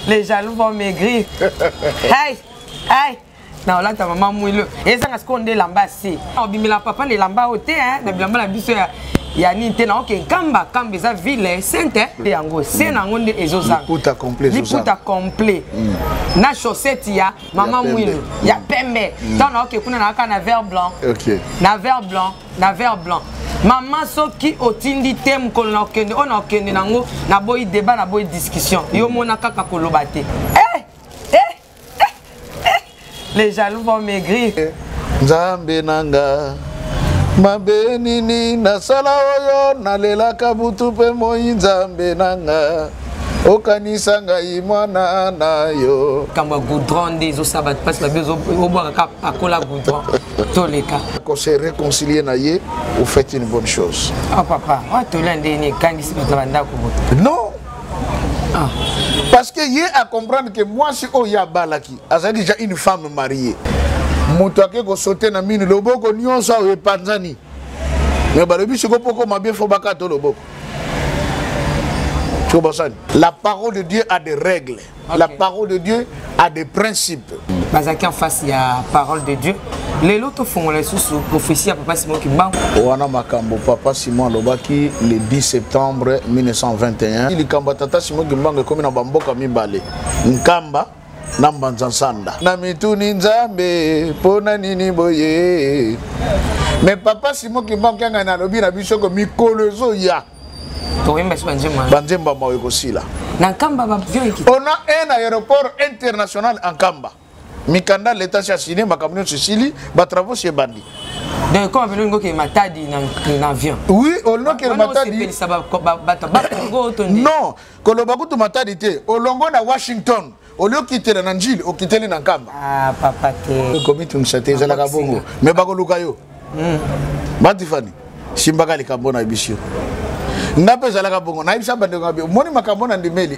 Les jaloux vont maigrir. Hey, hey. Non, là, ta maman mouille. Et ça, ce qu'on dit là-bas, c'est. On bimé la papa, les là-bas au thé, hein. La biso, il y a ni thé, non, ok. Kamba, ça ville, sainte, hein. Et en gros, c'est un gros des osans. Liputa complet. Liputa complet. Na chaussette, il y a maman mouille. Il y a pembe. Tant, ok, qu'on a un verre blanc. Ok. Na verre blanc, na verre blanc. Maman soki otindi thème qu'on a okende, on a okende nango, na boy débat, na boy discussion. Yo mona kaka kolobate. Les jaloux vont maigrir. Nzambe nanga mabenini na sala oyo na lela kabutu pe moi nzambe nanga okanisa ngai mwana na yo. Kamba goudron des osabat parce que bezo oboa ka akola goudron toleka. Qu'on se réconcilier na ye, vous faites une bonne chose. Ah papa, on te l'a donné quand il se banda ko. Non. Ah. Parce que y a à comprendre que moi si oya balaki, a déjà une femme mariée. Moto ake ko sauter na mine loboko nyonso e panzani. Mais balobi siko poko mabie fo bakato loboko. La parole de Dieu a des règles. Okay. La parole de Dieu a des principes. Bazaki en face il y a parole de Dieu. Les autres font les sous prophétie à Papa Simon Kimbangu. Wana makambo Papa Simon Lobaki le 10 septembre 1921. Il kamba tata Simon Kimbangu comme na bamboka mibale. Nkamba na mbanzansanda. Na mituni nzambe pona nini boye. Mais Papa Simon Kimbangu kanga na lobi na biso ko mikolozo ya. On a un aéroport international en Kamba. Mikanda l'état signé ma camion Sicile, ba travaux chez Bandi. Donc comment on veut que Matadi dans avion. Oui, on a que Matadi. Non, Kolobaku to Matadi te. Olongo na Washington. Au lieu quitter la Nanjil, au quitter les Nankamba. Ah papa te. Comme tu me sais za la kabongo. Mais bagolukayo. Batifani. Simbaga li kambona ibisio. Nape zalaka bongo na ibisa bande ngabe moni makambo na ndimeli.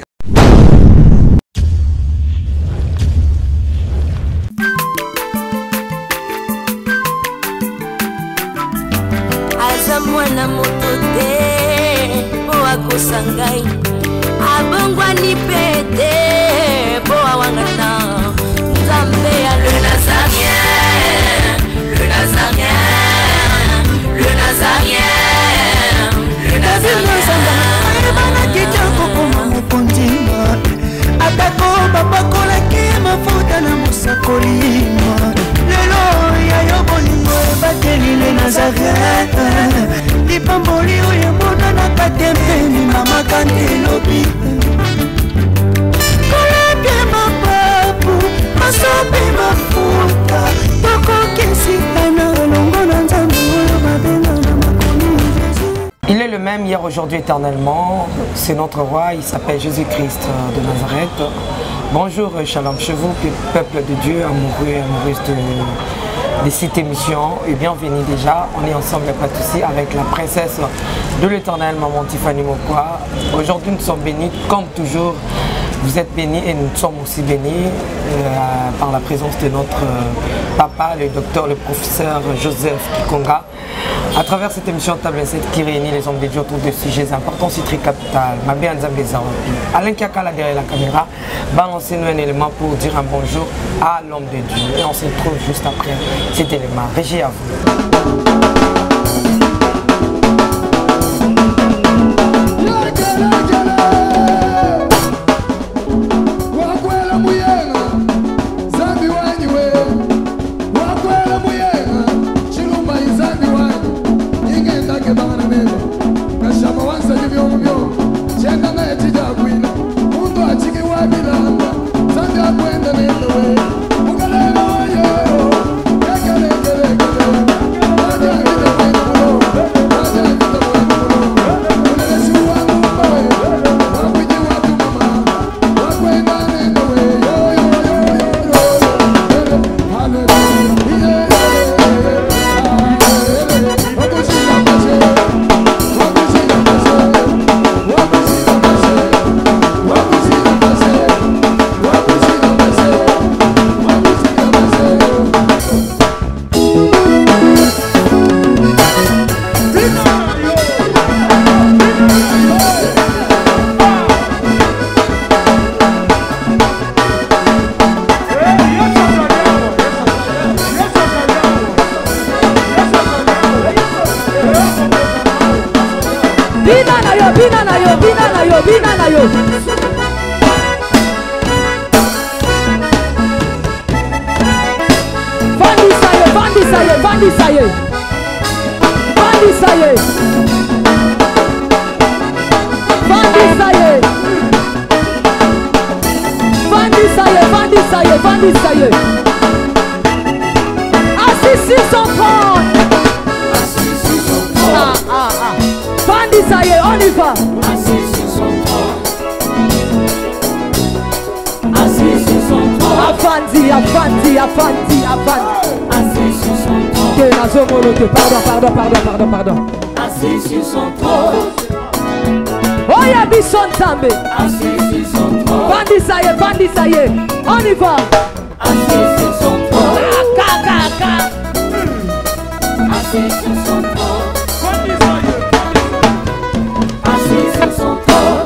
Aza mwana moto te po akosangai abongwa ni pete po awangana Nzambe ya le Nazarien, le Nazarien, le Nazarien. Atako babakola ki mafuta na musakolima lelo ya yobolingo bateli le Nazareth lipamboli oyo mona na katempeni mama kandelobi kolapye mapapu masope mafuta tokokesikana longo na nzambe oyo babenga na makomi. Il est le même hier, aujourd'hui, éternellement. C'est notre roi, il s'appelle Jésus-Christ de Nazareth. Bonjour, shalom chez vous, peuple de Dieu, amoureux et amoureuses de cette émission. Et bienvenue déjà, on est ensemble, il n'y a pas de souci, avec la princesse de l'éternel, maman Tiffany Mokwa. Aujourd'hui, nous sommes bénis, comme toujours. Vous êtes bénis et nous sommes aussi bénis par la présence de notre papa, le docteur, le professeur Joseph Kikonga. À travers cette émission Table 7 qui réunit les hommes de Dieu autour de sujets importants, c'est très capital. Mabé Nzambe Zaropi. Alain Kiakala derrière la caméra, balancez-nous un élément pour dire un bonjour à l'homme de Dieu. Et on se retrouve juste après cet élément. Régie à vous. yo, bina na yo, bina na yo. Vandi saye, vandi saye, vandi saye. Vandi saye. Vandi saye. Vandi saye, vandi saye, vandi saye. Assis 630. Vandi saye, on y va. Avandi, avandi, avandi, avandi. Que la zone, pardon. Assis sur son trône. Oh ya bison tambe. Assis sur son trône. Vandi saye, on y va. Assis sur son trône. Assis sur son trône. Assis sur son trône.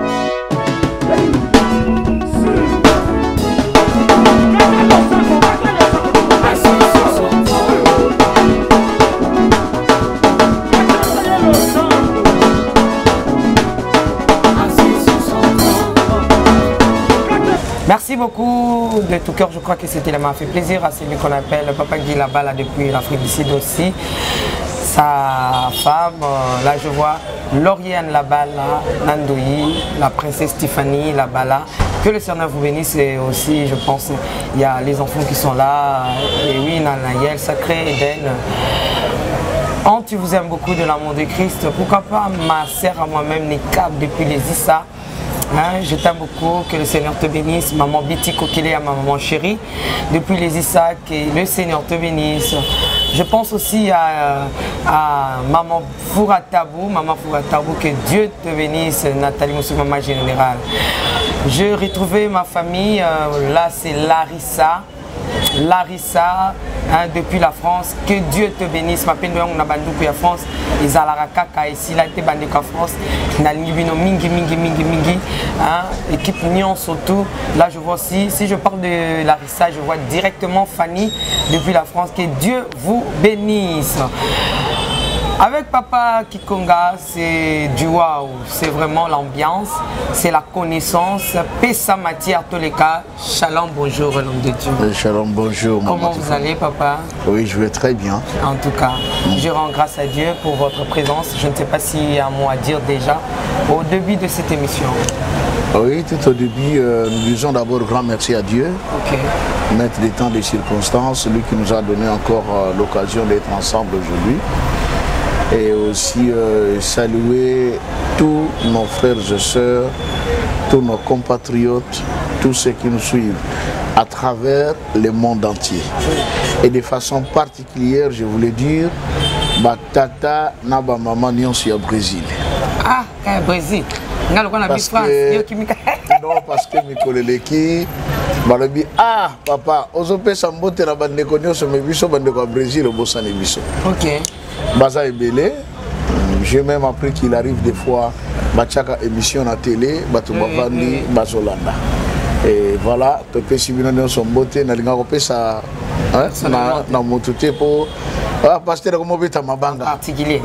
Merci beaucoup de tout cœur, je crois que c'était m'a fait plaisir à celui qu'on appelle Papa Guy là-bas depuis l'Afrique du Sud aussi. Sa femme, là je vois Lauriane là-bas, Nandoui, la princesse Tiffany là-bas là. Que le Seigneur vous bénisse et aussi je pense il y a les enfants qui sont là. Et oui, Nanaël, Sacré, Eden. Tu vous aime beaucoup de l'amour de Christ. Pourquoi pas ma sœur à moi-même, Nekab depuis les Issa. Hein, je t'aime beaucoup, que le Seigneur te bénisse. Maman Biti Kokele à ma maman chérie. Depuis les Issa, que le Seigneur te bénisse. Je pense aussi à maman Fouratabou, que Dieu te bénisse, Nathalie Moussou, maman générale. Je retrouvais ma famille, là c'est Larissa, hein, depuis la France, que Dieu te bénisse. Ma peine de on a bandu pour la France, ils ont la kaka ici, là t'es bandé qu'en France, na libino mingi, hein, équipe Nyon surtout. Là je vois aussi, si je parle de Larissa, je vois directement Fanny depuis la France. Que Dieu vous bénisse. Avec Papa Kikonga, c'est du waouh, c'est vraiment l'ambiance, c'est la connaissance. Pessa matière, tous les cas. Shalom, bonjour, l'homme de Dieu. Shalom, bonjour. Comment vous allez, papa? Oui, je vais très bien. En tout cas, je rends grâce à Dieu pour votre présence. Je ne sais pas s'il y a un mot à dire déjà au début de cette émission. Oui, tout au début, nous disons d'abord grand merci à Dieu. Ok. Maître des temps, des circonstances, lui qui nous a donné encore l'occasion d'être ensemble aujourd'hui. Et aussi saluer tous nos frères et sœurs, tous nos compatriotes, tous ceux qui nous suivent à travers le monde entier. Et de façon particulière, je voulais dire, Batata Naba Maman Nyonsi au Brésil. Ah, Brésil. Parce que, non, parce que Mikoleleki, Balobi, ah, papa, Ozope Sambote na bandeko nyonso mebiso bandeko au Brésil au Bossane biso. Ok. Baza Ebele, j'ai même appris qu'il arrive des fois Bachaka émission à télé, Bato Bavandi, Bazolanda. Et voilà, Pepe Sibino son beauté, Nalinga Kopesa, na motuté pour. Ah, pasteur, comment vous êtes à ma bande particulier.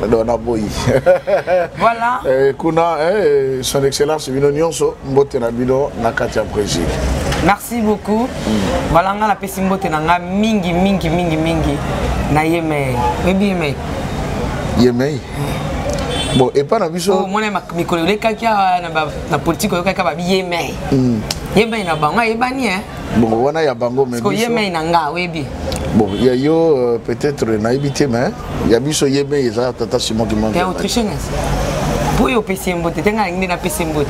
Voilà. Kuna, son excellence, Sibino Nyonso, Mbote Nabino, Nakatia Brésil. Merci beaucoup. Voilà, on a la Pessimbote, na mingi. Na Yemei. Yemei. Bon, et pas la mission. Oh, moi, je me connais la politique, je me Yemei. Yemei na bango, Yebani, hein. Bon, on a Yabango, mais. Parce que Yemei nanga, oui. Bon, il y a yo peut-être naïbité, mais il y a biso Yemei, il y a Tata Simon qui manque. Tu es autrichien. Pour y PC Mbote, tu as une PC Mbote.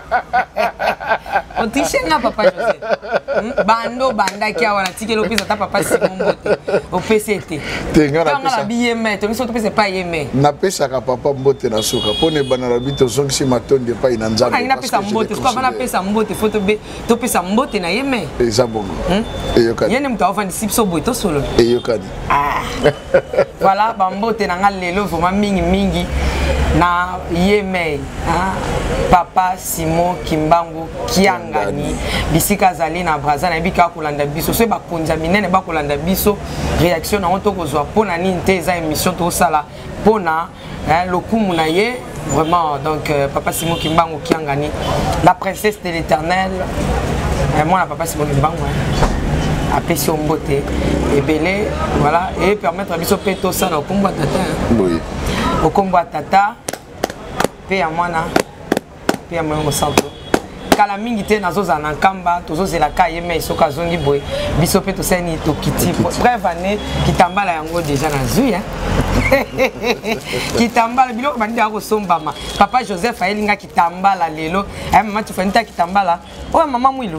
Autrichien, papa José. Bando, banda qui a un ticket au PC, papa Simon Mbote. Au PCT. Tu as un billet, tu ne pas Yemei. Na pesa ka papa Mbote na suka. Pone banana bito zonk si maton de pas inanza. On a pesa Mbote, quoi on a pesa Mbote, photo B, tu pesa Mbote na Yemei. Et ça bon. Et yokani. Yene mtu avandi sipso boy to solo. Et yokani. Ah. Voilà, Mbote na ngalelo vraiment mingi na Yemei. Papa Simon Kimbangu Kiangani bisika zali na braza na bika kolanda biso so ba konza minene ba kolanda biso réaction na onto kozwa pona ni nteza émission to sala pona lokumu na ye Vraiment, donc Papa Simon Kimbangu Kiangani, la princesse de l'éternel. Moi, la Papa Simon Kimbangu, appelé sur beauté, et belé, voilà, et permettre à Biso Peto ça au combat tata. Oui. Au combat tata, paix à moi, paix à moi au centre. Kala mingi te nazoza na nkamba tozozela ka yeme soka zongi boy biso pe to seni to kiti bref année kitambala yango déjà na zui kitambala biloko bandi ya kosombama papa Joseph ayelinga kitambala lelo ay mama tufanita kitambala oh mama Mwilu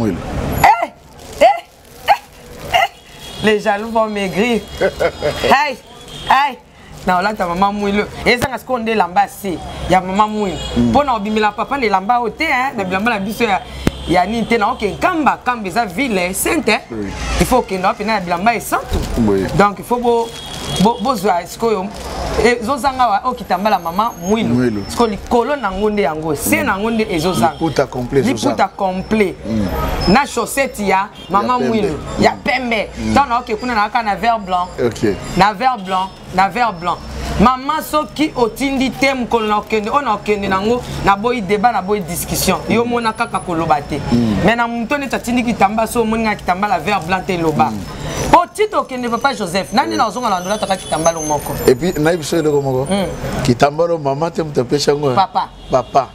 les jaloux vont maigrir hey hey na olata mama Mwilu ezanga skonde lamba si ya mama Mwilu pona obimila papa ne lamba ote na bilamba la biso ya ni te na oke kamba eza ville sainte il faut que na pena bilamba e santu donc il faut bo zwa skoyo ezozanga wa okitambala mama Mwilu sko likolo na ngonde yango se na ngonde ezozanga liputa complet na chaussette ya mama Mwilu ya pembe donc na oke kuna na aka na vert blanc na vert blanc maman soki otindi te mukolo na okende ona okende nango na boyi débat na boyi discussion yo mona kaka koloba te mais na muto ne tatindi kitamba so moninga kitamba la vert blanc te loba potito okende papa Joseph nani na ozonga la ndola taka kitamba lo moko et puis na ibiso le moko kitamba lo maman te mutapesha ngo papa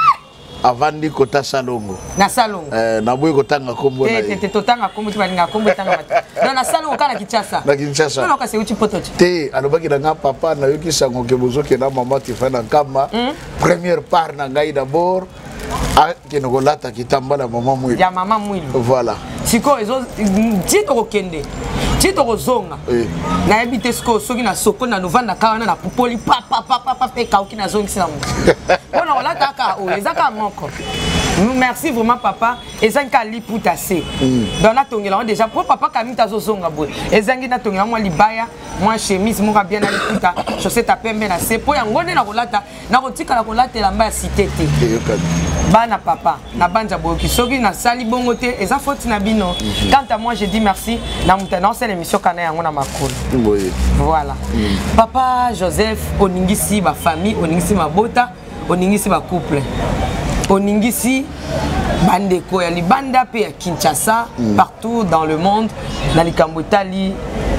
avandi kota salongo na salongo na boyi kotanga kombo na te totanga kombo tibalinga kombo tanga mata non na salongo kana Kinshasa non ka se uti potochi te alobaki na papa na yoki sango ke bozoke na mama ti fa na kama première part na ngai d'abord a ke no kolata kitambala mama Mwilu ya mama Mwilu voilà siko ezo tito kokende tito kozonga na ebite siko soki na soko na novanda kawana na popoli papa pe kauki na zongi sina mu ona olata ka o ezaka moko merci vraiment papa ezangi ka liputa se donc na tongela déjà pour papa kamita zozonga boy ezangi na tongela moi libaya moi chemise mo bien na liputa chaussette pembe na se po yango na kolata na kotika la kolata lamba ya cité te bana papa na banja boki soki na sali bongo te eza faute na bino quant à moi je dis merci na mutana c'est l'émission kana yango na makolo voilà papa Joseph oningisi ba famille oningisi mabota oningisi ba couple oningisi bandeko ya libanda pe ya Kinshasa partout dans le monde na likambo Italie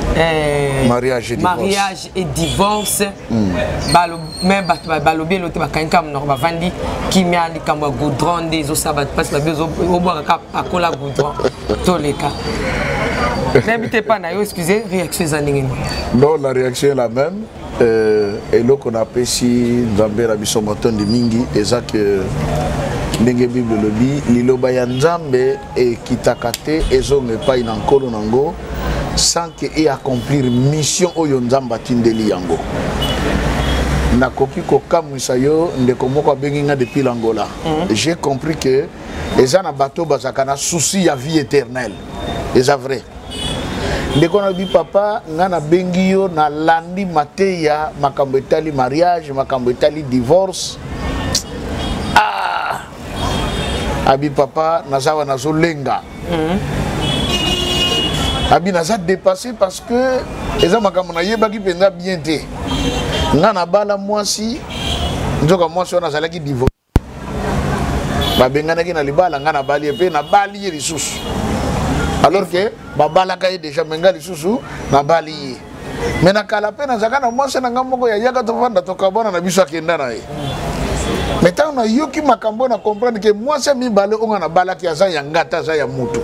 mariage et divorce même balobi lote bakanka mnoko bavandi kimia likambo ya goudron des osaba passe ba bezo obwaka akola goudron toleka n'habitez pas na yo excusez réaction zaningini non la réaction est la même et là qu'on appelle si Nzambe la biso motondi mingi eza que ndenge bible lobi liloba ya Nzambe e kitakate ezonge pai na nkolo nango sans que et accomplir mission oyo Nzambe atindeli yango nakoki kokamwisa yo ndeko moko abengi nga depuis l'Angola j'ai compris que eza na bato bazaka na souci ya vie éternelle eza vrai ndeko na bi papa nga na bengi yo na landi mateya makambo etali mariage makambo etali divorce abi papa nazawa nazolenga abi naza dépassé parce que eza makambo na yebaki penza bien te nga na bala mwasi nzoka mwasi wana azalaki divorce babenganaki na libala nga na bali pe na bali ye lisusu alors que babalaka ye déjà menga lisusu na bali ye mais na kala pe nazaka na mwasi na nga moko ya yaka tovanda tokabona na biso akenda na ye mais tant na yoki makambo na comprendre que mwasi mibale onga na balaki aza ya ngata aza ya mutu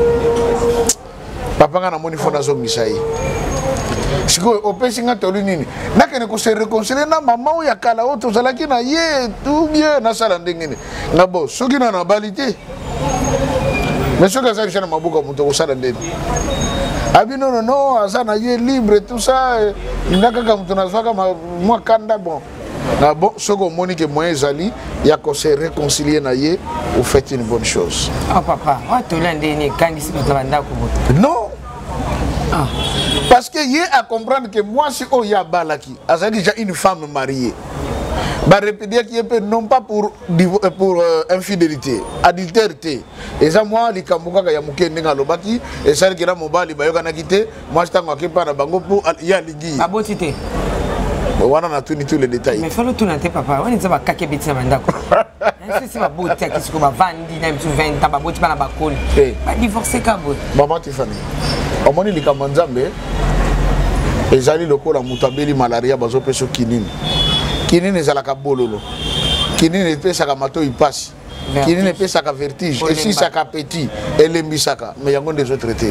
papa nga na moni fona zongisa ye siko opesi nga tolu nini nakene ko se réconcilier na mama o ya kala o tozalaki na ye tout bien na sala ndengene na bo soki na balité mais soki aza risha na mabuka mutu ko sala ndeni abi non aza na ye libre tout ça ndakaka mutu na zwaka mwa kanda bon na bon soko moni que moyen zali ya ko se réconcilier na ye ou fait une bonne chose papa o to landeni kangisi batavanda ko non parce que y a à comprendre que moi si oh ya balaki a déjà une femme mariée bah répéter qui est non pas pour infidélité adultère et ça moi les kambuka ya mukende ngalobaki et ça qui ra mobali bayoka na kité moi je tango ke para bango pour ya ligi abotité On a tous les détails. Mais il faut le tourner, papa. On est déjà caqué bêtise à Mandako. C'est ma beauté qui se trouve à Vandi, même sur 20 ans, ma beauté pas la bacole. Pas divorcer Cabo. Maman Tiffany. Au moment où les Kamanzambe, les alliés locaux, la moutabeli, malaria, bazo peso kinini. Kinini est à la kabololo. Kinini est pesa kamato il passe. Kinini est pesa ka vertige. Et si ça ka petit, elle est misaka. Mais il y a des autres traités.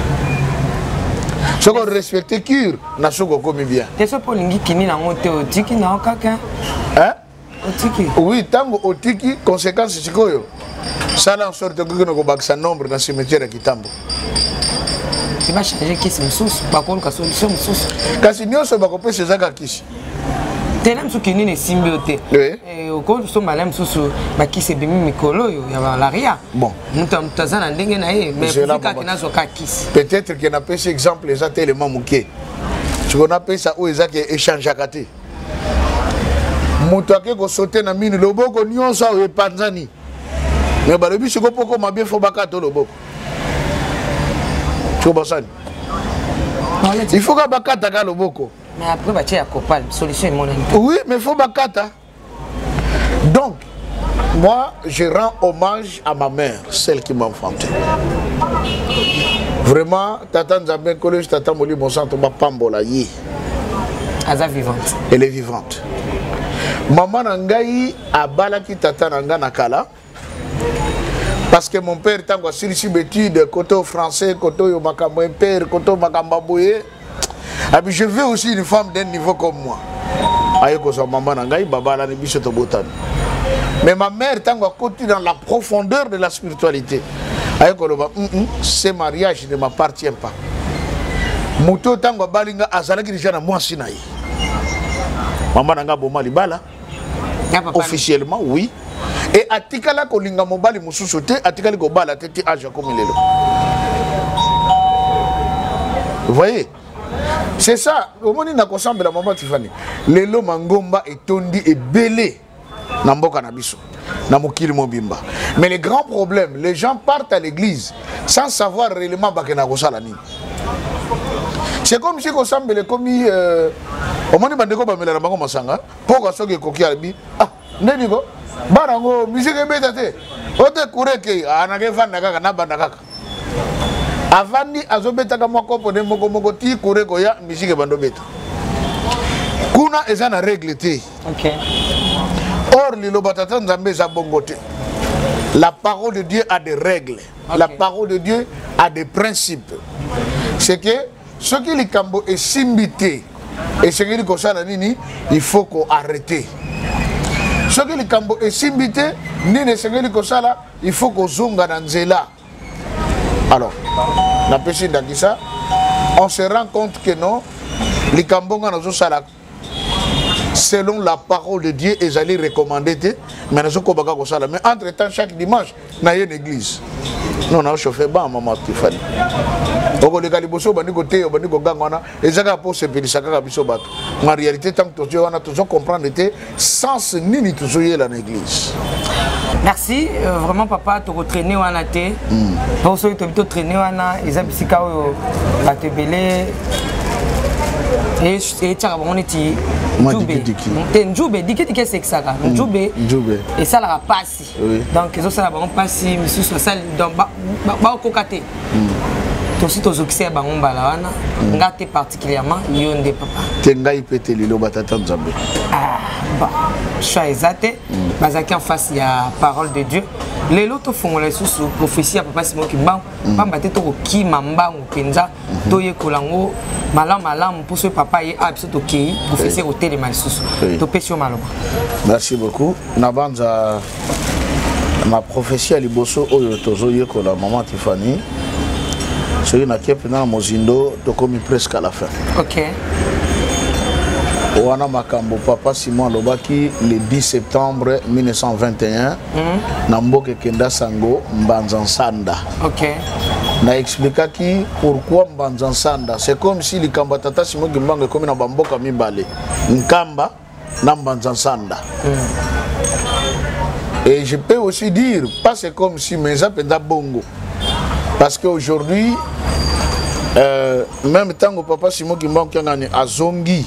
Ce qu'on respecte cure, n'a pas comme bien. Qu'est-ce que pour l'ingi kinini n'a monté au tiki n'a aucun. Hein? Au tiki. Oui, tango au tiki, conséquence c'est quoi? Ça en sorte que nous avons un nombre dans le cimetière de Kitambo. Tu vas changer qui c'est sous, pas qu'on a solution sous. Quand si nous sommes pas ces gens qui tellement ce kinini est symbioté. Et au cours de ce malin sous, bah qui c'est bimi mikolo, il y a l'aria. Bon. Nous t'en t'en en dingue naïe, mais peut-être qu'il n'a pas cet exemple les éléments mouqués. Tu qu'on appelle ça où ils ont échangé à côté. Moutouake ko sauter na mine le boko nyonso au Panzani. Mais bah le but c'est qu'on peut comme bien faut bakato le boko. Tu vois ça? Il faut que bakata le boko. Mais après bah tu as copal solution est mon ami. Oui, mais il faut bakata. Donc moi je rends hommage à ma mère, celle qui m'a enfanté. Vraiment, tata Nzambe collège tata Moli bon sang to pambola yi. Aza vivante. Elle est vivante. Maman Nangaï a balaki tata Nanga Nakala. Parce que mon père, tant que si d'études, côté français, côté Makambo père, côté Makambabouye, je veux aussi une femme d'un niveau comme moi. Ayeko sa maman Nangaï, Baba la Nebiso Tobotan. Mais ma mère, tant que côté dans la profondeur de la spiritualité, Ayeko ce mariage ne m'appartient pas. Mouto tant que Balinga Azalaki déjà na moi Sinaï. Maman Nanga Boma Libala. Officiellement, oui. Et atikala kolinga mobali mususu te atikali ko bala tete aja comme lelo. Vous voyez? C'est ça. Au moment na kosambe la maman Tiffany. Lelo mangomba etondi et belé na mboka na biso. Na mokili mobimba. Mais le grand problème, les gens partent à l'église sans savoir réellement bakena kosala nini. C'est comme si kosambe le komi au moment bandeko ba mela na bango masanga poko soki koki albi ah ndeni ko barango musique beta te ote kureke anake vanda kaka na banda kaka avandi azobeta ka moko ne moko ti kureko ya musique bando beta kuna ezana règle te. OK. Or lilo batata Nzambe za bongo te. La parole de Dieu a des règles. Okay. La parole de Dieu a des principes. C'est que ce qui les cambo est simbité et ce qui est comme ça il faut qu'on arrête. Ce qui les cambo est simbité ni ne ce qui est comme ça il faut qu'on zonga dans zela. Alors, la péché dans ça, on se rend compte que non, les cambo dans ça selon la parole de Dieu et j'allais recommander mais entre temps chaque dimanche il y a une église. Non, on a chauffé bas maman Tiffany. En réalité, tant que on a toujours comprendre sens ni toujours l'église. Merci, vraiment papa, tu retraîné ou en athée. Pour ceux qui ont traîné ou en a, ils ont été belé. Et tu as dit Njoube, dis-que c'est ça. Njoube. Et ça la passe. Donc ils ont ça la passe, mais sur ça donc ba kokate. Aussi tos oxy ba ngomba la wana, ngate particulièrement yonde papa. Tengai pété lilo batata Nzambe. Ah bah choix exact. Bazaki en face il y a parole de Dieu. Les autres font les sous prophétie papa c'est moi qui ba mbate to ki mamba penza toye kolango malam pour ce papa et absolument OK prophétie au téléman sous to pesio maloba. Merci beaucoup. Nabanza ma prophétie à liboso oyo tozoye ko la maman Tiffany. C'est une équipe dans Mozindo, tu commis presque à la fin. OK. Wana Makambo Papa Simon Lobaki le 10 septembre 1921 na mboka Kenda Sango Mbanzansanda. OK. Na expliqué qui pourquoi Mbanzansanda, c'est comme si les Kambatata Simon Gimbange comme na bamboka mibale. Nkamba na Mbanzansanda. Et je peux aussi dire pas c'est comme si mais ça penda bongo. Parce qu'aujourd'hui même temps que Papa Simon Gimbange a zongi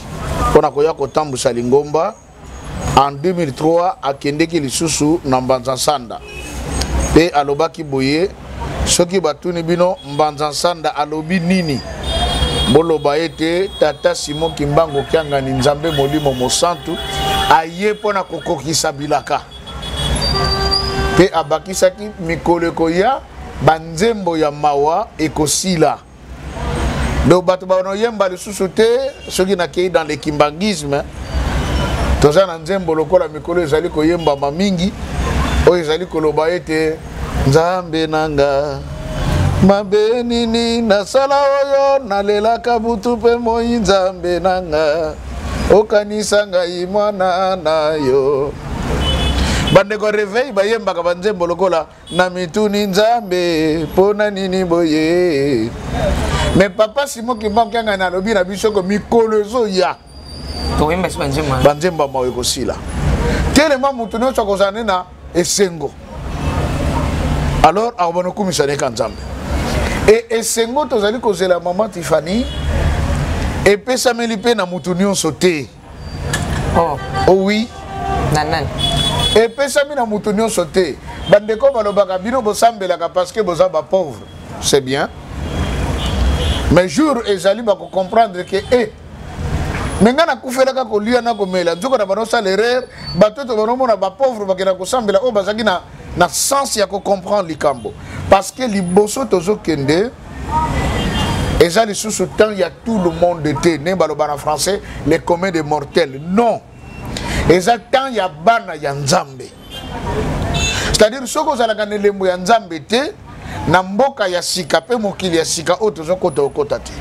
pour na koya kotambusa Lingomba. En 2003 akendeki lisusu na Mbanza Nsanda. Pe alobaki boye soki batuni bino Mbanza Nsanda alobi nini. Boloba ete Tata Simon Kimbangu Kiangani Nzambe Molimo Mosantu aye pona kokokisa bilaka. Pe abakisaki mikolo koya banzembo ya mawa ekosila. Do bato bano yemba lisusu te soki nakei dans le kimbangisme. Toza na nzembo lokola mikolo ezali koyemba mamingi oyo ezali koloba ete Nzambe nanga mabe nini nasala oyo nalelaka butu pe moi Nzambe nanga okanisa ngai mwana na yo. Bandeko réveil bayembaka banzembo lokola na mituni Nzambe pona nini boye. Mais Papa Simon Kimbangu Kiangani alobi na biso ko mikolo ezo ya banzemba mawe kosila tellement mutu nyonso akozala na esengo. Alors abonokumisa neka Nzambe et esengo tozali kozela Mama Tiffany epesameli mpe na mutu nyonso te. Oh oui nanan epesami na mutu nyonso te. Bandeko balobaka bino bosambelaka parce que boza ba pauvre, c'est bien, mais jour ezali bako comprendre que menga na kufelaka kolia na komela nzoko na bano salaire batoto banomona ba pauvre bakena kosambela o bazaki na sens ya ko comprendre likambo parce que liboso tozo kende ezali sous temps ya tout le monde était ne baloba na français les communs des mortels. Non, ezali temps ya bana ya Nzambe, c'est-à-dire soko zalaka ne lembo ya Nzambe te na mboka ya sika pe mokili ya sika o tozo kota okota te.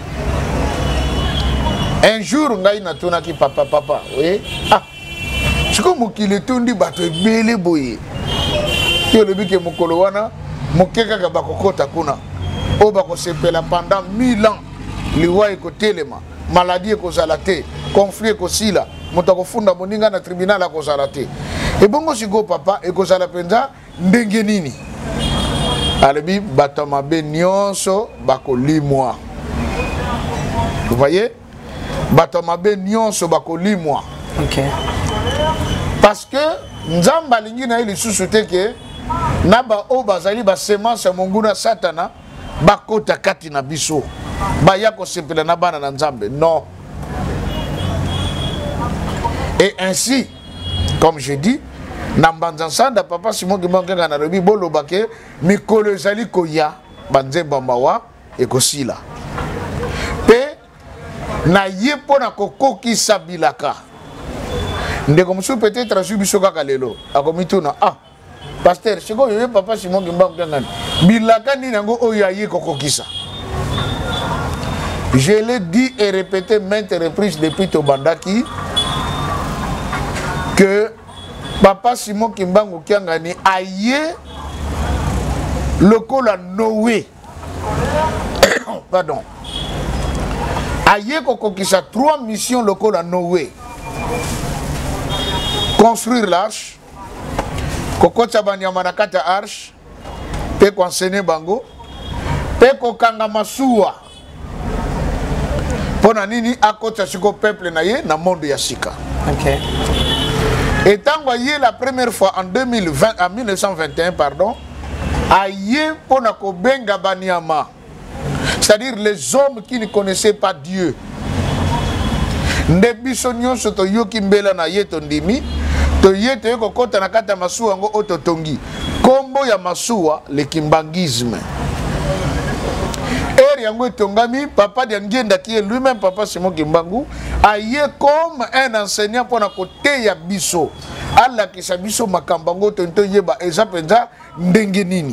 Un jour, ngai natunaki papa, oui. Ah, je suis mokili tundi bato ebele boye. Yo lobi ke mokolo wana mokeka ka bakokota kuna. O bako sepela pendant 1000 ans. Liwa ekotelema, maladie ekozala te, conflit ekosila, moto akofunda moninga na tribunal akozala te. Ebongo siko papa ekozala penza ndenge nini? Alobi bato mabe nyonso bakolimwa. Vous voyez? Bato mabe nyonso bakolimwa. OK. Parce que Nzambe alingi na ili susu te ke na ba o bazali ba semence ya monguna satana bakota kati na biso baya kosepela na bana na Nzambe. Non. Et ainsi, comme je dis, na Mbanza Nsanda Papa Simon Kimbangu Kiangani alobi boloba ke mikolo ezali koya banzemba mawa ekosila. Pe na ye pona kokokisa bilaka. Ndeko musu peut-être asu biso kaka lelo akomituna pasteur siko yo Papa Simon Kimbangu Kiangani bilaka ni nango oyo aye kokokisa. Je l'ai dit et répété maintes reprises depuis Tobandaki que Papa Simon Kimbangu Kiangani aye lokola Noé. Pardon. Aye kokokisa 3 missions lokola Noé. Construire l'arche, kokotsa banyama na kata arche, pe enseigner bango, pe kokanga masuwa. Pona nini akotsa siko peuple na ye na monde ya sika. OK. Étant voyé la première fois en 1921 pardon, aye pona ko benga banyama. C'est-à-dire les hommes qui ne connaissaient pas Dieu. Ndebiso nyonso to yoki mbela na yeto ndimi to yeto yoko kota na kata masuwa ngo ototongi kombo ya masuwa le kimbangisme. Eri yango etongami papa de ngenda qui est lui-même Papa Simon Kimbangu aye comme un enseignant pour na côté ya biso ala kisa biso makambango tonto yeba eza penza ndenge nini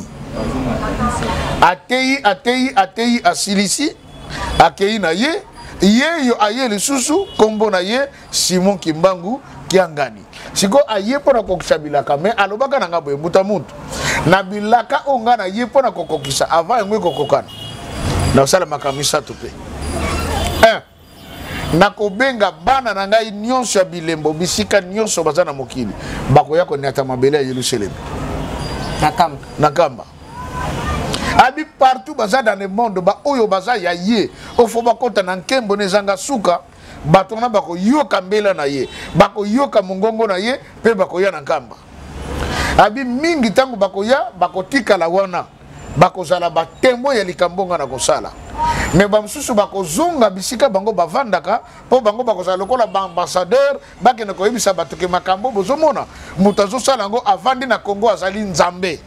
atei asilisi akei na ye yo aye lisusu kombo na ye Simon Kimbangu Kiangani siko aye pona kokisa bilaka me alobaka na ngabo ebuta mutu na bilaka onga na ye pona kokokisa avant ngwe kokokana na sala makamisa tupe na kobenga bana na ngai nyonso ya bilembo bisika nyonso bazana mokili bako yako ni ata mabele ya Yerusalem nakamba abi partout baza dans le monde ba oyo baza ya ye ofo bakota na nkembo nezanga suka batona bako yoka mbela na ye bako yoka mongongo na ye pe bako ya na nkamba abi mingi tango bako ya bako tika la wana bako zala batembo ya likambonga na kosala mais bamsusu bako zonga bisika bango bavandaka po bango bako zala lokola ba ambassadeur bakene ko yebisa batoke makambo bozomona mutazo sala ngo avandi na Congo azali nzambe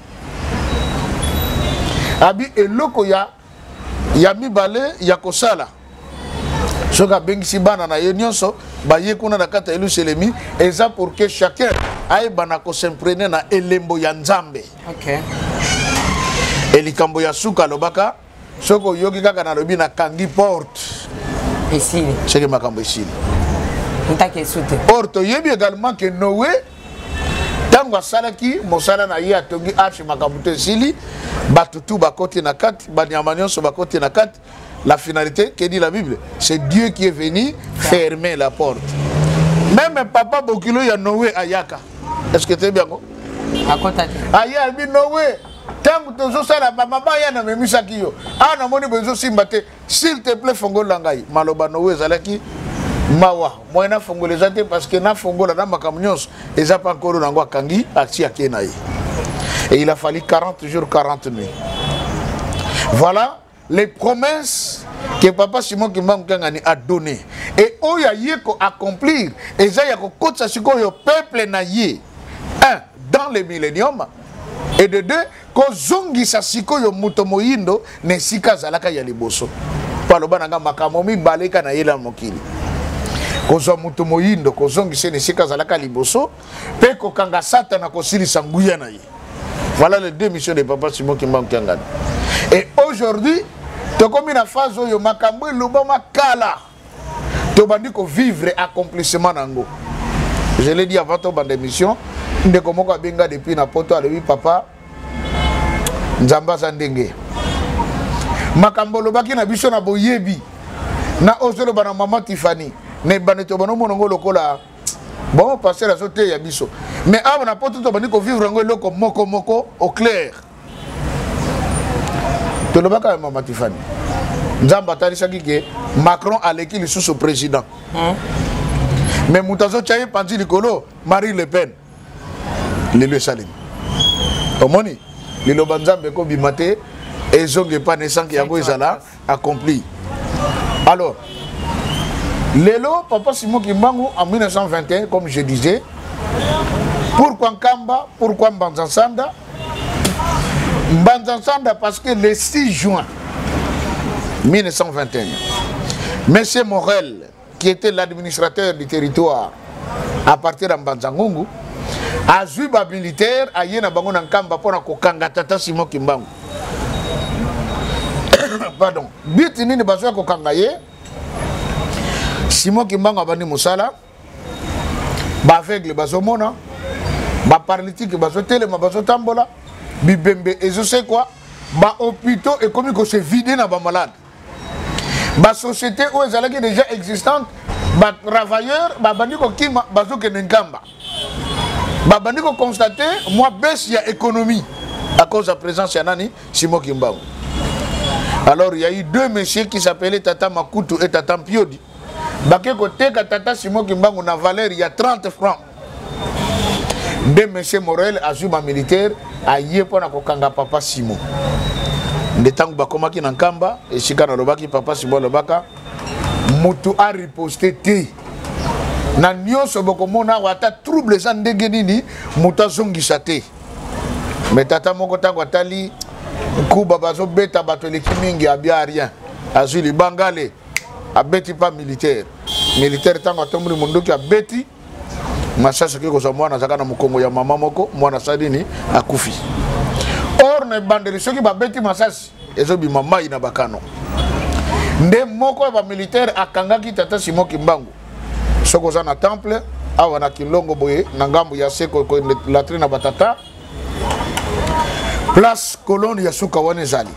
abi eloko ya mibale ya kosala soka bengisi bana na ye nyonso baye kuna na kata Yerusalemi eza pour que chacun aye bana ko s'imprégner na elembo ya nzambe. OK. Elikambo ya suka lobaka soko yoki kaka na lobi na kangi porte Ici. c'est que makambo ici. Ntake soute. Porte yebi également que Noé tango asalaki mosala na ye atongi arche makambo te sili batutu bakoti na kati banyama nyonso bakoti na kati. La finalité, que dit la Bible, c'est Dieu qui est venu fermer la porte. Même papa Bokilo ya Noé ayaka. Est-ce que tu es bien? Aya bi Noé. Tango tozo sala mama ya na memisa kiyo. Ana moni bezo simbate. S'il te plaît fongo langai. Maloba Noé zalaki mawa. Moi na fongo les ate parce que na fongo la na makamnyos eza pas encore nango kangi aksi akenayi. Et il a fallu 40 jours 40 nuits. Voilà les promesses que papa Simon Kimbangu Kangani a donné et oya yeko accomplir et ça yako kotsa sikoyo peuple na ye un dans le millénium et de deux ko zongi sa sikoyo mutomoyindo ne sika zalaka ya liboso palo bananga makamomi baleka na yela mokili ko zo mutomoyindo ko zongi se ne sika zalaka liboso pe ko kanga satana ko silisa nguya na ye. Voilà les deux missions de papa Simon Kimbangu Kangani. Et aujourd'hui comme une phase où makambo lobama kala to bandi ko vivre accomplissement nango. Je l'ai dit avant ton bande émission de comment ko benga depuis na poto alebi papa nzamba zandenge makambo lobaki na biso na boyebi na ozolo bana mama Tiffany ne baneto bano monongo lokola bon passer la sauté ya biso mais ava na poto to bandi ko vivre ngo loko moko au clair. To le baka mama Tiffany nzamba talisaki ke Macron aleki lisusu président mais mutazo chaye panzi likolo Marine Le Pen le salim omoni lilo banzambe ko bimate ezonge pa nesanki yango ezala accompli. Alors lelo papa Simon Kimbangu en 1921 comme je disais pourquoi Nkamba pourquoi Mbanzansanda Mbanzansanda parce que le 6 juin 1921, M. Morel, qui était l'administrateur du territoire à partir de Mbanzangungu, a vu les militaires à Yena Bango Nkamba pour Kokanga Tata Simon Kimbangu. Pardon. Bitini ne bazo Kokangaye, Simon Kimbangu abani Moussala, Baveugle Bazomona, Paralytique Bazotele, Bazotambola. Bibembe et je sais quoi ba hôpitaux et comme que c'est vidé na ba malade ba société où est déjà existante ba travailleurs ba bandi ko kima bazo ke Nkamba ba bandi ko constater moi baisse ya économie à cause de la présence ya nani Simon Kimbangu. Alors il y a eu deux messieurs qui s'appelaient Tata Makutu et Tata Mpiodi ba ke côté ka Tata Simon Kimbangu na valeur il y a 30 francs. De M. Morel azuma militaire a yé pour na kokanga papa Simon. De tango bakomaki na Nkamba et shikana lobaki papa Simon lobaka mutu a riposté te. Na nyonso bokomona wata trouble za ndenge nini mutu azongisa te. Mais tata moko tango atali kuba bazo beta bato eleki mingi abia rien. Azuli bangale abeti pas militaire. Militaire tango atomuli munduki abeti masasa kiko za mwana zaka na mukongo ya mama moko mwana sadini akufi. Or ne bandeli soki babeti masasi ezo bi mama ina bakano. Nde moko ba militaire akangaki Tata Simon Kimbangu. Soko za na temple awa na Kilongo boye na ngambu ya seko ko latrina batata. Place colonne ya suka wane zali.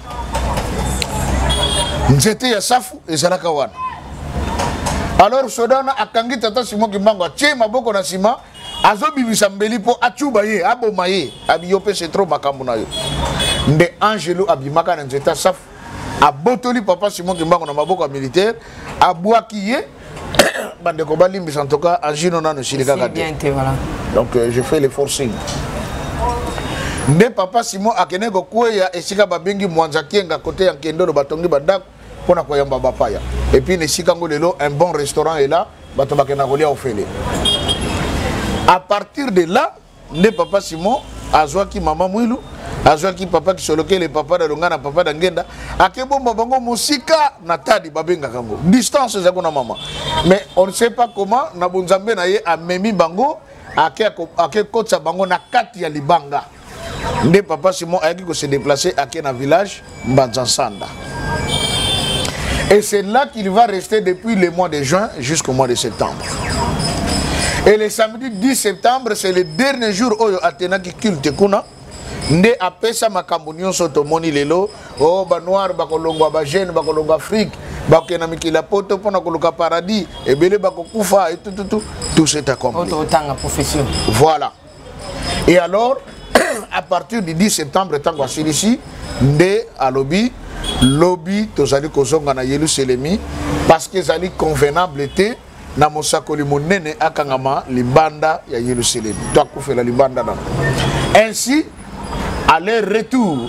Nzete ya safu ezalaka wana. Alors Sodana akangi Tata Simon Kimbangu atie maboko na sima azobimisa mbeli po achuba ye aboma ye abiyope c'est trop makambo na yo. Nde Angelo abimaka na nzeta safu abotoli papa Simon Kimbangu na maboko ya militaire abwaki ye bande ko balimbi en tout cas agino nano silika C'est bien, voilà. donc je fais le forcing nde papa Simon akene ko kweya esika babengi mwanza kenga côté ya kendolo batongi badako pona ko yamba bapaya et puis nesika ngolelo un bon restaurant est là bato bakena kolia ofele à partir de là nde papa Simon azwaki mama mwilu azwaki papa kisoloke le papa da longa na papa da ngenda akebomba bango musika na tadi babenga kango distance za kuna mama mais on ne sait pas comment na bonzambe na ye amemi bango ake kotsa bango na kati ya libanga nde papa Simon ayaki ko se déplacer ake na village Mbanzansanda et c'est là qu'il va rester depuis le mois de juin jusqu'au mois de septembre. Et le samedi 10 septembre, c'est le dernier jour où Athéna qui culte kuna. Nde apesa makambo nyonso tomoni lelo o ba noir ba kolongwa ba jeune ba kolongwa Afrique ba kena mikila poto pona koluka paradis et belé ba kokufa et tout c'est accompli. Autant profession. Voilà. Et alors à partir du 10 septembre tango ici nde à lobby tozali kozonga na Yerusalemi parce que zali convenable était na mosakoli monene akangama libanda ya Yerusalemi to akufela libanda na ainsi aller-retour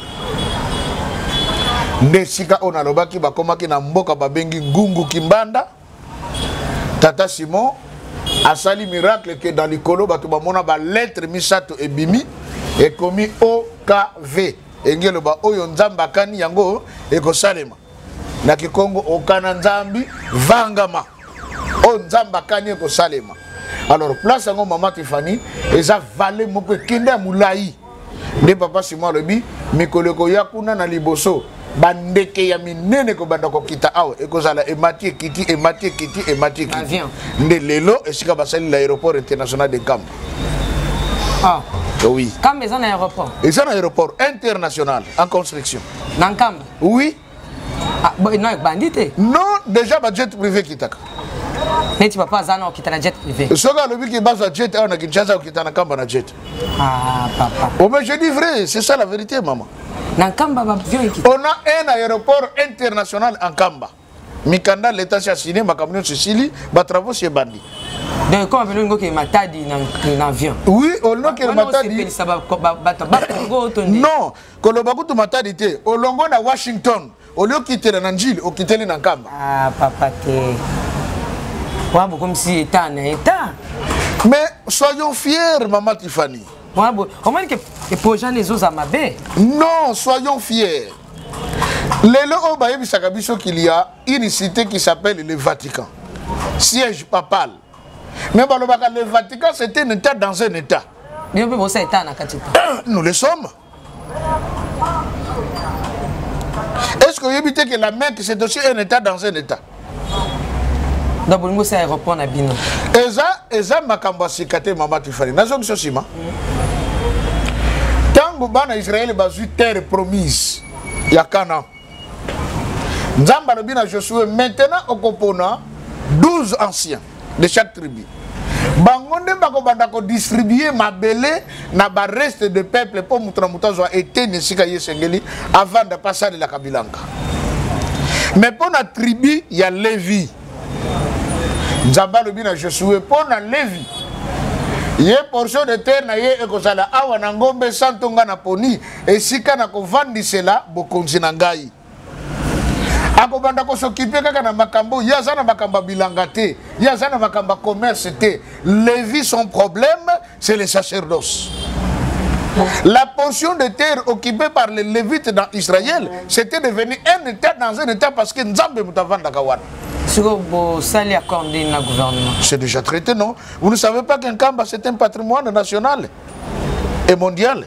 ndesika ona lobaki bakomaki na mboka babengi ngungu kimbanda tata Simon asali miracle que dans likolo bato bamona ba lettre misato ebimi ekomi OKV engelo ba oyo nzamba kani yango ekosalema na kikongo okana nzambi vangama o nzamba kani ekosalema alors place yango mama Tiffany eza vale moko kende mulai nde papa Simon lobi mikoleko yakuna na liboso bandeke ya minene ko banda ko kita awa ekozala emati kiti Avion. nde lelo esika basali l'aéroport international de Kamba. Ah oui. Kamba est un aéroport. C'est un aéroport international en construction. Dans Kamba. Oui. Ah bon non bandité. Non, déjà ba jet privé kitaka. Neti papa zana okita na jet privé. Soga lobi ki basa jet on a Kinshasa okita na Kamba na jet. Ah papa. Oh mais je dis vrai, c'est ça la vérité maman. Dans Kamba ba avion qui. On a un aéroport international en Kamba. Mikanda l'état s'est signé ma camion Sicile, ba travaux chez bandi. Donc comment veut ngo ke matadi dans avion. Oui, on a que matadi. Non, koloba kutu matadi te. Olongo na Washington, olio kitela na njili, okiteli na Kamba. Ah papa te. Wabo comme si état na état. Mais soyons fiers maman Tiffany. Wabo, au moins que projet les autres amabe. Non, soyons fiers. Lelo Obaye Bisakabiso qu'il y a une cité qui s'appelle le Vatican. Siège papal. Mais le Vatican c'était un état dans un état. Nous le sommes. Est-ce que vous évitez que la Mecque c'est aussi un état dans un état? D'abord, c'est aéroport na bino. Eza makamba sikate mama Tiffany. Nazo kisosima. Tango bana Israël bazu terre promise. Ya Canaan. Nzamba lobi na Josué maintenant okopona 12 anciens de chaque tribu. Bangonde bako banda ko distribuer mabele na ba reste de peuple pour mutra mutazo été nesika yesengeli avant de passer de la Kabilanka. Mais pour la tribu il y a Lévi. Nzamba lobi na Josué pour na Lévi. Ye portion de terre na ye ekozala awa na ngombe santonga na poni esika na kovandisela bokonzi na ngai. Akobanda ko s'occuper kaka na makambo yaza na makamba bilanga te yaza na makamba commerce te. Lévi son problème c'est le sacerdoce. La portion de terre occupée par les Lévites dans Israël c'était devenu un état dans un état parce que Nzambe mutavanda kawana. C'est déjà traité, non? Vous ne savez pas qu'un Kamba, c'est un patrimoine national et mondial.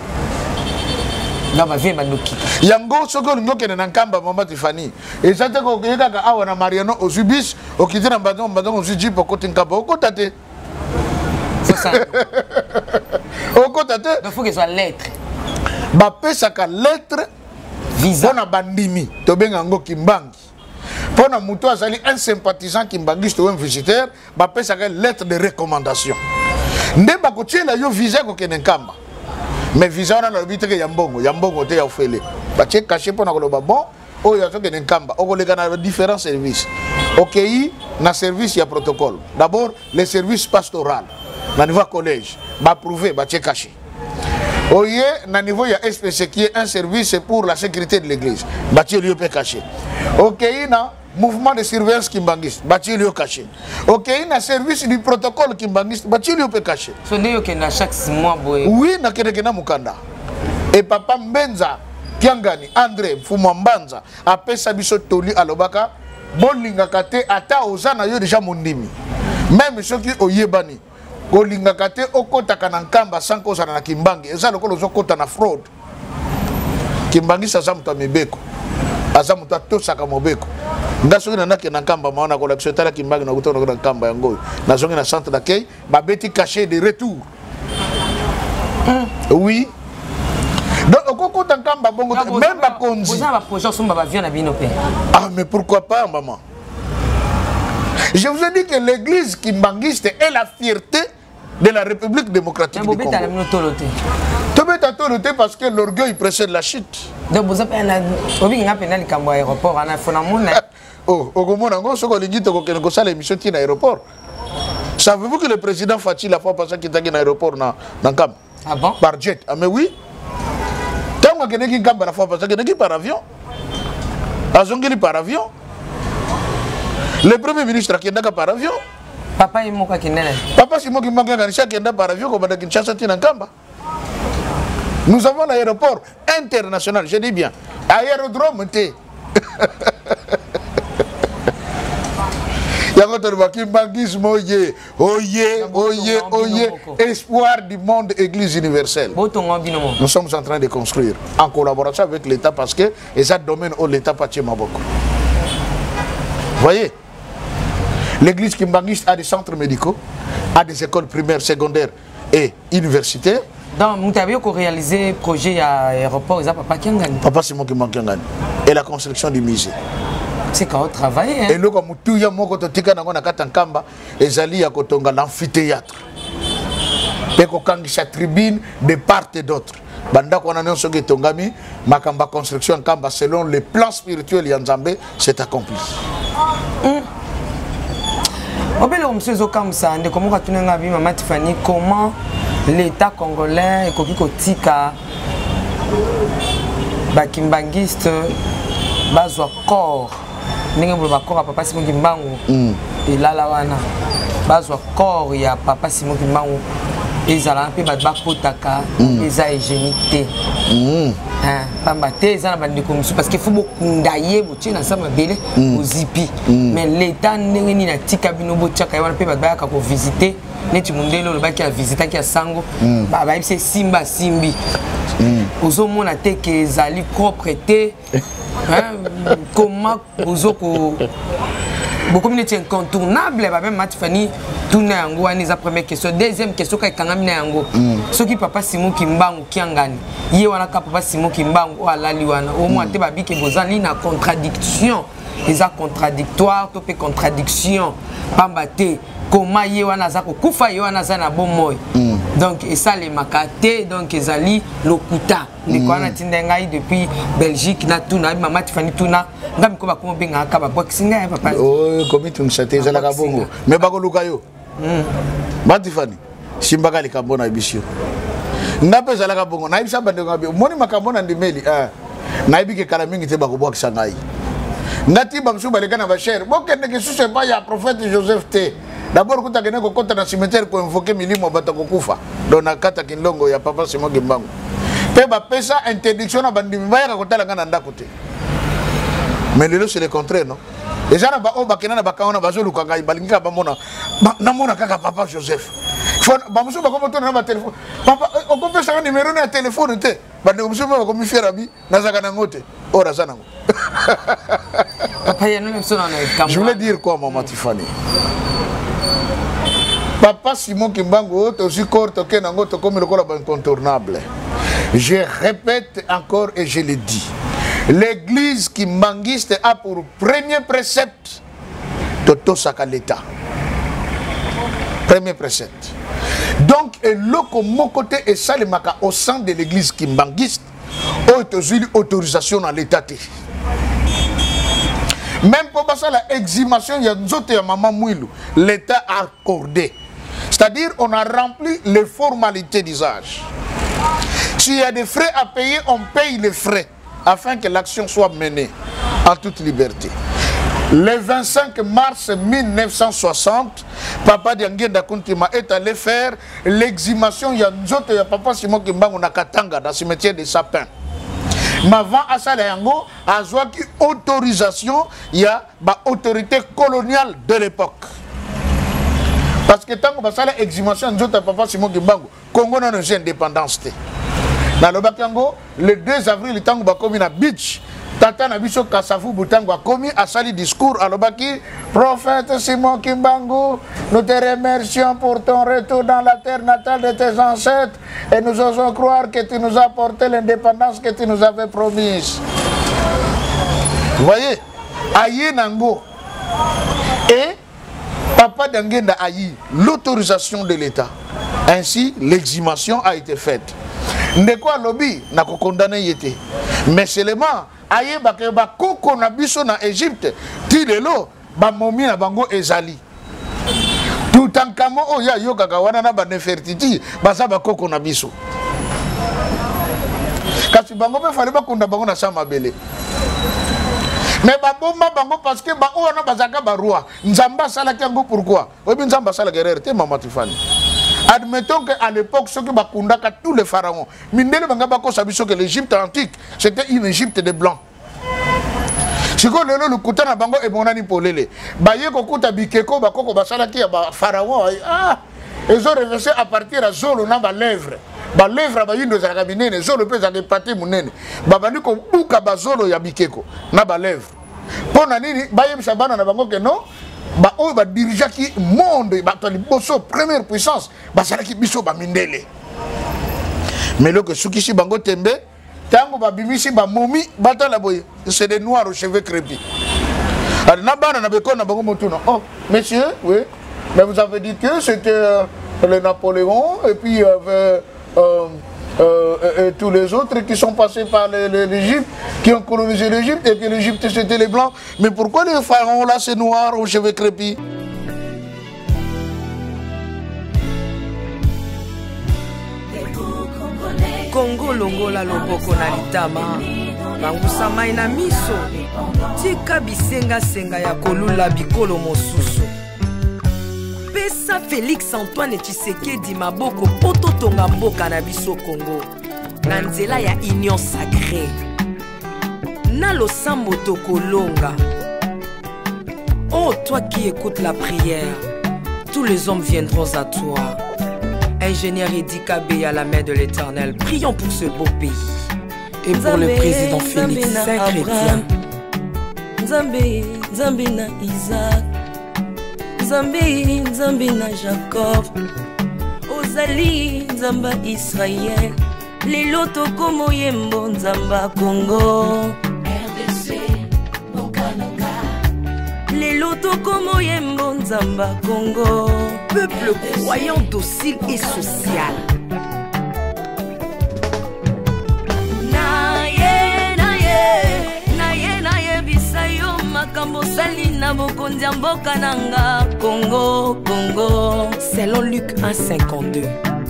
Yango, ce que nous avons un Kamba, Maman Tiffany. Et ça, c'est que nous avons Mariano au Subis, au Kité, au Zidji, au côté de Kamba, au côté. C'est ça. Au côté. Il faut que ce soit lettre. Bapé, ça que lettre, visa. On a bandimi, Tobengango Kimbangi. Pour Mouto Azali, un sympathisant qui m'a dit un visiteur, il y a une lettre de recommandation. Ne pas que tu aies un visa qui est Kamba. Mais visa, on a le vite que Yambongo, Yambongo, tu es offert. Tu es caché pour le bon, ou il y a un Kamba, ou il y a différents services. Ok, na service, il y a protocole. D'abord, les services pastoraux. Na niveau collège, va prouver, va caché. Oye, na niveau il y a SPC qui est un service pour la sécurité de l'église. Bâti lieu caché. Ok, na mouvement de surveillance kimbangiste, bâti lieu caché. Ok, na service du protocole kimbangiste, bâti lieu caché. So ndeyo ke na chaque 6 mois boy. Oui, na kena mukanda. Et papa Mbenza Kiangani André Fumambanza apesa biso toli alobaka bolingaka te ata ozana yo déjà mondimi. Même ceux qui oyebani kolingaka te okotaka na nkamba sans cause na kimbangi eza lokolo zokota na fraude. Kimbangi sa muto mebeko aza muto atosaka mobeko ndasoki na nake na nkamba maona kola kisotala kimbangi na kutona na nkamba yango na zongi na centre d'accueil babeti caché de retour. Oui. Donc, même pas conduit. Ah, mais pourquoi pas, maman? Je vous ai dit que l'église kimbangiste est la fierté de la République démocratique du Congo. Tu peux t'attendre parce que l'orgueil précède la chute. Donc, vous avez un aéroport en Oh, au Gomonango, ce qu'on dit, c'est que l'émission est à l'aéroport. Savez-vous que le président Fatih la fois passée qui était à l'aéroport dans Kam? Ah bon? Par jet. Ah, mais oui. Tant que quelqu'un qui la fois passée, quelqu'un par avion. Azongeli par avion. Le premier ministre qui est par avion. Papa est mon kakinele. Papa c'est moi qui manque un chien qui est par avion comme dans Kinshasa Tinakamba. Nous avons l'aéroport international, je dis bien. Aérodrome T. Espoir du monde Église universelle. Nous sommes en train de construire en collaboration avec l'État parce que c'est un domaine où l'État pas beaucoup. Voyez, l'église kimbangiste a des centres médicaux, a des écoles primaires, secondaires et universitaires. Donc, vous avez réalisé un projet à l'aéroport, Papa Kiangani. Papa c'est moi qui manque Kiangani. Et la construction du musée. C'est quand on travaille. Et là, comme tout le monde qui est en Katankamba, ils allaient à l'amphithéâtre. Et quand sa tribune de part et d'autre. Banda qu'on a ce que Tongami, Makamba construction en Kamba, selon les plans spirituels Yanzambe, c'est accompli. Comment l'État congolais et Kokikotika, Bakimbanguiste, Bazwa corps. Ninge bolo corps papa Simon Kimbangu et là wana bazwa corps ya papa Simon Kimbangu ezala mpe ba potaka eza hygiénité pamba te eza na bandeko musu parce que faut bokunda ye botie na sama bele ozipi mais l'état ndenge ni na tika bino botiaka wana mpe ba ko visiter neti mundelo lo baki a visiter ki a sango ba yebise simba simbi ozomona te ke ezali propreté. Comment vous beaucoup de incontournable, même Matifani, tout n'a la première question. Deuxième question, quand il y a ce qui papa Simon Kimbangu Kiangani, il y a papa Simon Kimbangu à la Liwana, au moins, tu as dit que vous avez une contradiction, ils ont contradictoire, tu peux contradiction, pambate. Comment Yewana Zako Kufa Yewana Zana Bomoy. Donc, et ça, les Makate, donc, ils allaient l'Okuta. Les Kwana Tindengai depuis Belgique, Natuna, Maman Tifani Tuna, Gam Koba Komo Benga Kaba Boxinga, papa. Oh, comme tu me sais, c'est la Gabongo. Mais Bago Lukayo. Matifani, Simbaga les Cambona Bisio. Nape Zalaga Bongo, Naibsa Bandogabi, Moni Macambona de Meli, Naibi Kalamingi Tebako Boxangai. Nati Bamsuba les Gana Bacher, Boken ne se pas ya prophète Joseph T. D'abord, quand tu as un dans le cimetière pour invoquer Milimo Batakokufa, dans la cata Kinlongo, il y a papa Simon Gimbangu. Peba Pesa, interdiction à Bandimaya, quand tu as un côté. Mais le lot, c'est le contraire, non? Les gens ont bakena bakana bazulu kanga balinga bamona namona kaka papa Joseph. Bamusu bakomo to na téléphone. Papa on peut faire un numéro na téléphone te. Bande musu ba komi fierabi nazaka na ngote. Ora sana. Papa ya nous sommes en Je voulais dire quoi maman Tiffany? Papa Simon Kimbangu aussi corps toke na ngoto comme le kola incontournable. Je répète encore et je le dis. L'église kimbangiste a pour premier précepte Toto Saka l'État. Premier précepte. Donc, l'autre côté est ça le maka au sein de l'église kimbangiste, autorisation dans l'État. Même pour la exhumation, il y a une autre maman Mouilou. L'État a accordé. C'est-à-dire, on a rempli les formalités d'usage. S'il y a des frais à payer, on paye les frais afin que l'action soit menée en toute liberté. Le 25 mars 1960, Papa Diangenda Kuntima est allé faire l'exhumation. Il y a une autre Papa Simon Kimbango na Katanga, dans le cimetière des sapins. Mais avant à ça, il y a une autorisation, il y a l'autorité coloniale de l'époque. Parce que tant que ça l'exhumation de Papa Simon Kimbango, Congo n'a pas indépendance. Dans le Bakango, le 2 avril, le temps que na beach, Tata Nabiso Kassafou Boutango a commis à sali discours à l'Obaki. Prophète Simon Kimbango, nous te remercions pour ton retour dans la terre natale de tes ancêtres et nous osons croire que tu nous as apporté l'indépendance que tu nous avais promise. Vous voyez, Aïe Nango et Papa Dangenda Aïe, l'autorisation de l'État. Ainsi, l'exhumation a été faite. Ndeko lobby n'a pas condamné yété. Mais seulement, aïe bakeba koko na biso na Égypte, tilelo ba momi na bango ezali. Tout en kamo o ya yo kakawana na ba Nefertiti, baza ba koko na biso. Kasi bango be fallait ba kunda bango na sama bele. Mais ba bomba bango parce que ba o na bazaka ba roi. Nzamba sala kango pourquoi? Obi nzamba sala guerre te mama Tifani. Admettons qu'à l'époque, ceux qui ont tous les pharaons, que l'Égypte antique, c'était une Égypte de blancs. Si vous avez le couteau na bango et bon ani polele, baye ko kuta bikeko bakoko basala ki ba pharaon ils ont reversé à partir à zolo na ba lèvre. Ba lèvre ba yindo za kabinene zolo pe za pate munene. Ba bani ko buka ba zolo ya bikeko na ba lèvre. Pona nini baye msabana na bango que non ba o ba dirigeant qui monde ba tali bosso première puissance ba sala ki biso ba mindele. Mais le que sukishi bango tembe tango ba bimisi ba momi batala boye c'est des noirs aux cheveux crépus. Alors na bana na beko na bango motuno. Oh monsieur, oui, mais vous avez dit que c'était le Napoléon et puis et tous les autres qui sont passés par l'Égypte, qui ont colonisé l'Égypte et que l'Égypte c'était les blancs. Mais pourquoi les pharaons là c'est noir aux cheveux crépus? Congo longola loboko na litama bangusa mai na miso tika bisenga senga ya kolula bikolo mosusu pesa Félix Antoine Tshisekedi maboko poto tonga mboka na biso Congo na nzela ya union sacrée na losambo tokolonga. Oh toi qui écoutes la prière, tous les hommes viendront à toi. Ingénieur Edi Kabé à la main de l'Éternel, prions pour ce beau pays et pour le président Félix Saint-Chrétien. Nzambe, Nzambe na Isaac, Nzambe, Nzambe na Jacob, Ozali, Nzamba Israël, lelo tokomo yembo Nzamba Congo, RDC, Bokananga, lelo tokomo yembo Nzamba Congo. Peuple croyant docile et social. Naye, naye, naye, naye, bisayo makambo sali na bokonzi ya mboka nanga Congo, Congo. Selon Luc 1,52.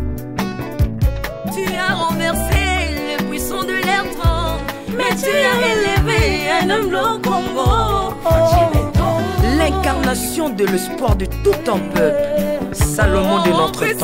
Tu as renversé les puissants de l'air trône, mais tu as élevé un homme au Congo. L'incarnation de l'espoir de tout un peuple. Salomon de notre temps.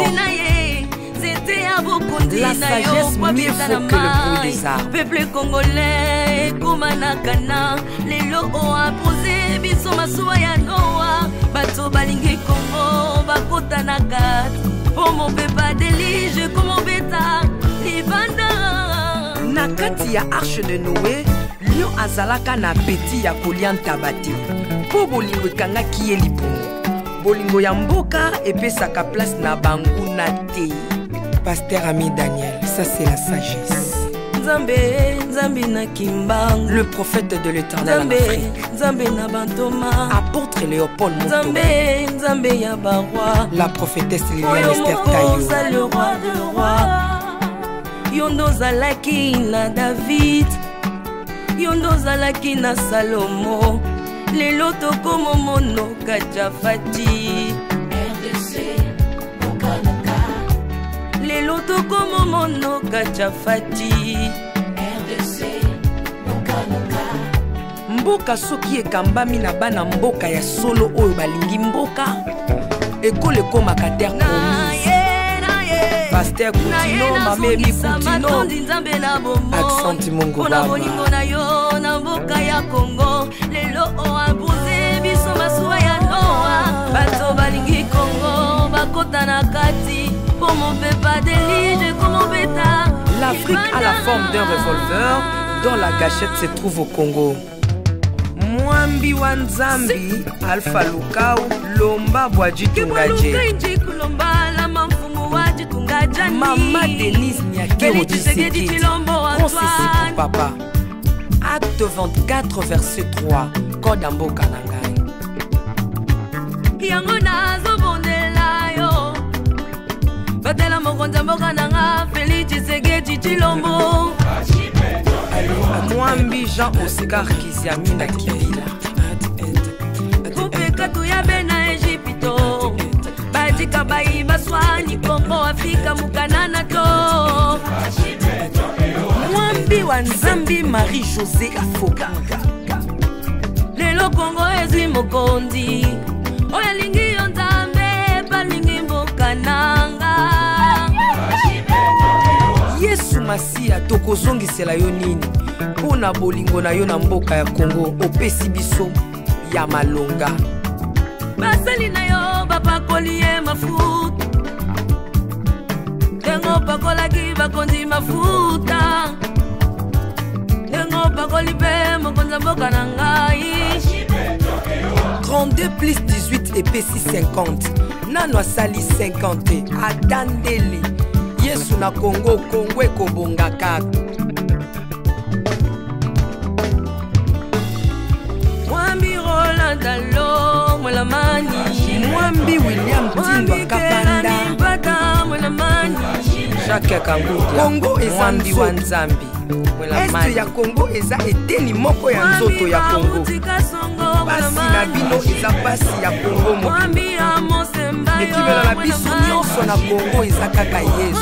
La sagesse mieux faut que le bruit des arbres. Peuple congolais, Komanakana, les locaux a posé, biso masuaya noa, bato balingi Congo, bakota nakat, pour mon peuple délige, comme mon bêta, Livanda. Nakati ya arche de Noé, lion azalaka na peti ya kolian tabate. Po bolingo kanga kiye libongo. Bolingo ya mboka epesaka place na bangu na te. Pasteur Ami Daniel, ça c'est la sagesse. Nzambe, Nzambe na Kimbangu, le prophète de l'Éternel en Afrique. Nzambe na Bantoma, apôtre Léopold Moto. Nzambe, Nzambe ya baroi, la prophétesse Liliane Esther Tayo. Le roi de roi, yondo zalaki na David, yondo zalaki na Salomo. lelo tokomo monoka jafati RDC, Mokanaka. lelo tokomo monoka jafati RDC, Mokanaka. mboka soki ekambami na bana mboka ya solo oyo balingi mboka ekole ekomaka terre promise. Pasteur Koutino, Mamemi Koutino, Accent Mungu Baba. Bolingo na yo na mboka ya Congo, lelo oabuze biso masuwa ya Noa. Bato balingi Congo, bakota na kati, pour mon pepa délige comme mon bêta. L'Afrique a la forme d'un revolver dont la gâchette se trouve au Congo. Mwambi Wanzambi, Alpha Lukau, Lomba Bwadji Tungaje. Maman Denise Nyakero Tshisekedi, Konsesi pour papa. Acte 24, verset 3, Kodambo Kanangai. Yango nazo bondela yo, batela mokonza mboka nanga, Félix Tshisekedi Tshilombo. Mwambi Jean Oscar Kiziami na Kibila. Kupeka tuyabe na Egypto, badika bayi baswani Kongo Afrika mukanana to. Mwambi Wanzambi Marie-José Afoka. Lelo Kongo ezwi mokondi, oya lingi yo Nzambe, balingi mboka nanga. Yesu Masia tokozongisela yo nini mpona bolingo na yo na mboka ya Kongo opesi biso ya malonga. Basali na yo bapakoli ye mafuta, ndengo pakolaki bakonzi mafuta, ndengo pakoli mpe mokonza mboka na ngai. 32 plus 18 epesi 50 nano asali 50 atandeli Yesu na Kongo, Kongo ekobonga kaka. Mwambi Roland Dalo mwelamani, Mwambi William Tindwa Kapanda, Jacques Kangudia, Kongo eza Mwambi Wanzambi mwelamani. Este ya Kongo eza eteni moko ya nzoto ya Kongo. Basi na bino eza basi ya Kongo mobimba. Ekibela na biso nyonso na Kongo eza kaka Yesu.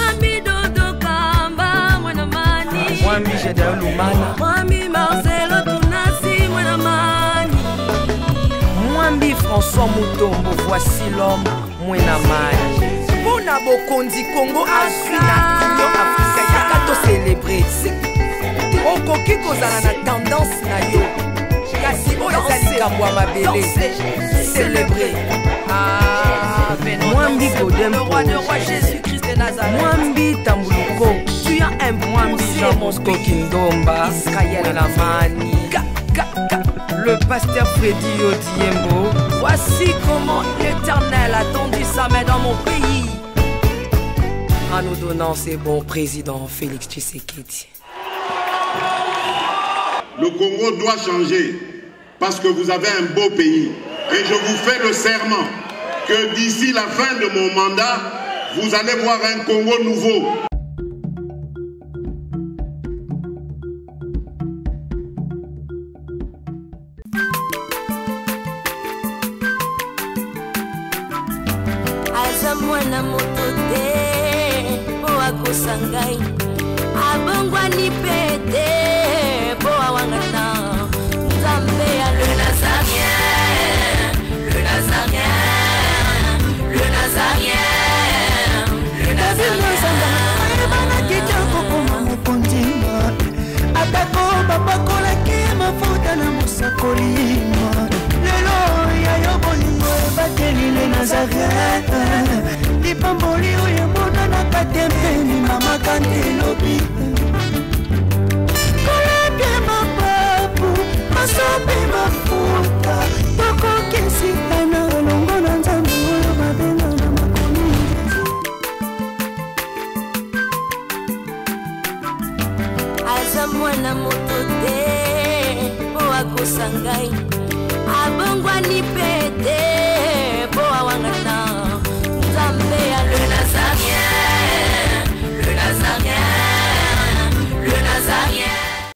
Mwambi Gedeon Lumana, Mwambi Marcelo Tunasi mwenamani, Mwambi François Mutombo, voici l'homme mwenamani. Mpona bokonzi Kongo azwi na Union Africaine yaka to célébrer. Okoki kozala na tendance na yo, kasi oyo eza likambo ya mabele. Célébrer. Mwambi Godem Mwambi Tambuluko, tu as un Mwambi Jean Bosco Kindomba, Israël Lamani, le pasteur Freddy Odiembo. Voici comment l'Éternel a tendu sa main dans mon pays en nous donnant ses bons présidents Félix Tshisekedi. Le Congo doit changer parce que vous avez un beau pays. Et je vous fais le serment que d'ici la fin de mon mandat, vous allez voir un Congo nouveau. aza mwana moto te po akosangai, abongwani pe te po awangana. Nzambe ya le Nazarien, le Nazarien, le Nazarien, le Nazarien. ebana mokondima atako bapakolaki mafuta na mosakolima lelo ya yo bolingo ebateli le Nazareth lipamboli oyo emonanaka te mpeni mama kandi elobi koleke mapapu masope mafuta tokokisitana elongo na Nzambe oyo babenga na makomi aza mwana moto te po akosangai, abongwani pe te po awangana. Nzambe ya le Nazarien,